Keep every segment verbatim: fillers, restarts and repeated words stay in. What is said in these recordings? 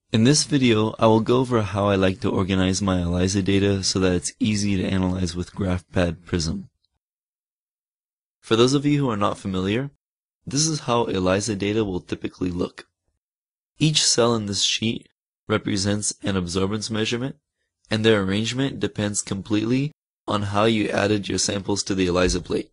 In this video, I will go over how I like to organize my ELISA data so that it's easy to analyze with GraphPad Prism. For those of you who are not familiar, this is how ELISA data will typically look. Each cell in this sheet represents an absorbance measurement, and their arrangement depends completely on how you added your samples to the ELISA plate.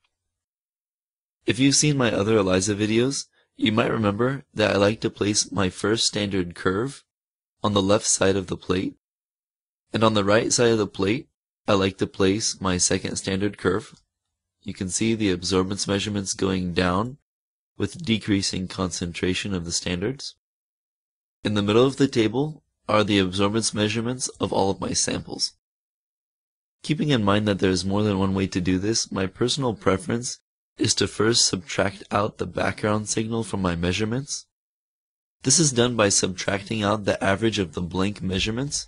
If you've seen my other ELISA videos, you might remember that I like to place my first standard curve on the left side of the plate, and on the right side of the plate, I like to place my second standard curve. You can see the absorbance measurements going down with decreasing concentration of the standards. In the middle of the table are the absorbance measurements of all of my samples. Keeping in mind that there's more than one way to do this, my personal preference is to first subtract out the background signal from my measurements. This is done by subtracting out the average of the blank measurements.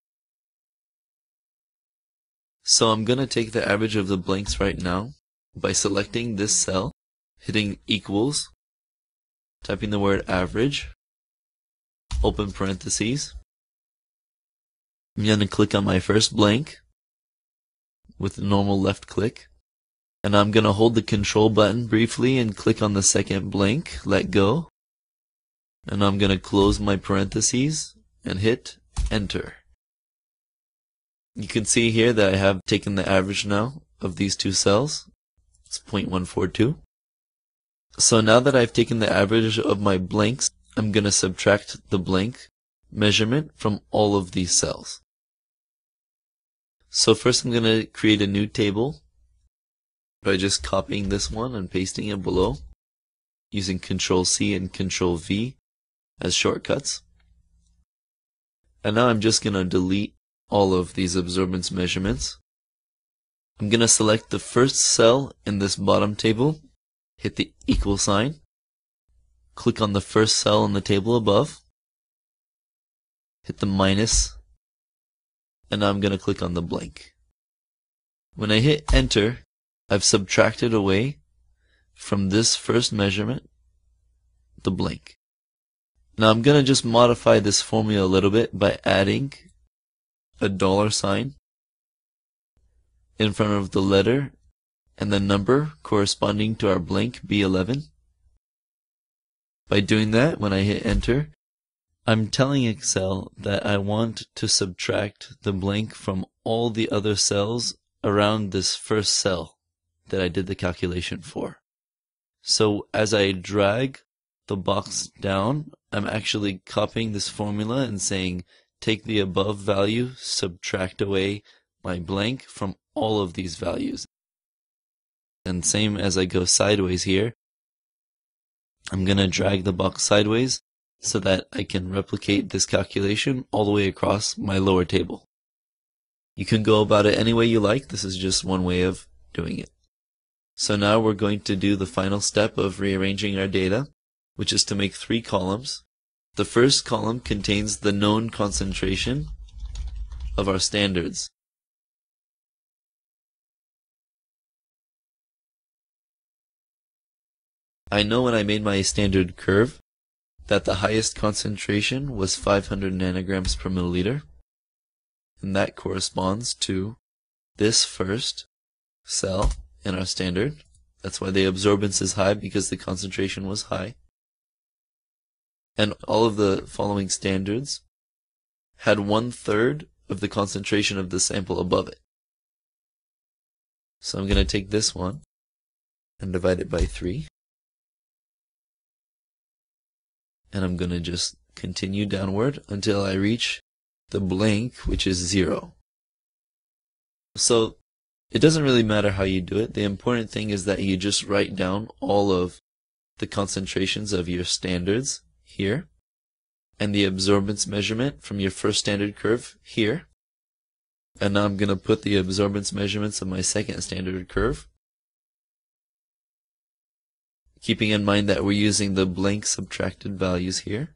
So I'm going to take the average of the blanks right now by selecting this cell, hitting equals, typing the word average, open parentheses. I'm going to click on my first blank with a normal left click. And I'm going to hold the control button briefly and click on the second blank, let go. And I'm going to close my parentheses and hit enter. You can see here that I have taken the average now of these two cells. It's zero point one four two. So now that I've taken the average of my blanks, I'm going to subtract the blank measurement from all of these cells. So first I'm going to create a new table by just copying this one and pasting it below, using control C and control V as shortcuts. And now I'm just going to delete all of these absorbance measurements. I'm going to select the first cell in this bottom table, hit the equal sign, click on the first cell in the table above, hit the minus, and now I'm going to click on the blank. When I hit enter, I've subtracted away from this first measurement the blank. Now I'm going to just modify this formula a little bit by adding a dollar sign in front of the letter and the number corresponding to our blank B eleven. By doing that, when I hit enter, I'm telling Excel that I want to subtract the blank from all the other cells around this first cell that I did the calculation for. So as I drag the box down, I'm actually copying this formula and saying take the above value, subtract away my blank from all of these values. And same as I go sideways here, I'm going to drag the box sideways so that I can replicate this calculation all the way across my lower table. You can go about it any way you like. This is just one way of doing it. So now we're going to do the final step of rearranging our data, which is to make three columns. The first column contains the known concentration of our standards. I know when I made my standard curve that the highest concentration was five hundred nanograms per milliliter, and that corresponds to this first cell in our standard. That's why the absorbance is high, because the concentration was high. And all of the following standards had one third of the concentration of the sample above it. So I'm going to take this one and divide it by three. And I'm going to just continue downward until I reach the blank, which is zero. So it doesn't really matter how you do it. The important thing is that you just write down all of the concentrations of your standards here, and the absorbance measurement from your first standard curve here. And now I'm going to put the absorbance measurements of my second standard curve, keeping in mind that we're using the blank subtracted values here.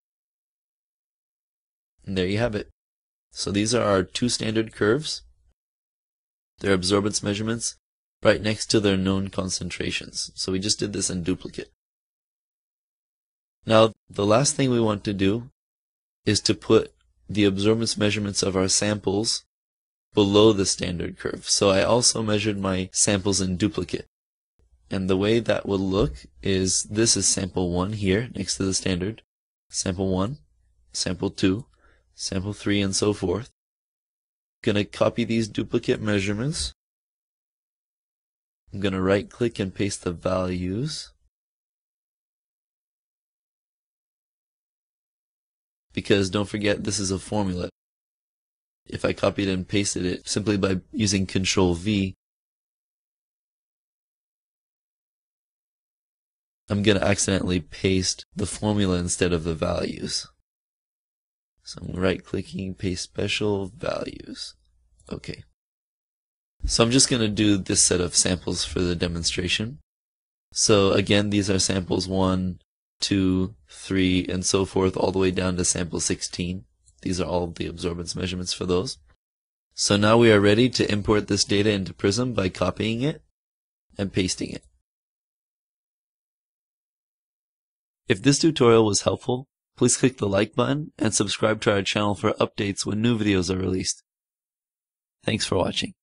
And there you have it. So these are our two standard curves, their absorbance measurements, right next to their known concentrations. So we just did this in duplicate. Now, the last thing we want to do is to put the absorbance measurements of our samples below the standard curve. So I also measured my samples in duplicate. And the way that would look is this is sample one here next to the standard, sample one, sample two, sample three, and so forth. I'm going to copy these duplicate measurements. I'm going to right click and paste the values. Because don't forget, this is a formula. If I copied and pasted it simply by using control V, I'm going to accidentally paste the formula instead of the values. So I'm right clicking, paste special values. Okay. So I'm just going to do this set of samples for the demonstration. So again, these are samples one, two, three, and so forth, all the way down to sample sixteen. These are all of the absorbance measurements for those. So now we are ready to import this data into Prism by copying it and pasting it. If this tutorial was helpful, please click the like button and subscribe to our channel for updates when new videos are released. Thanks for watching.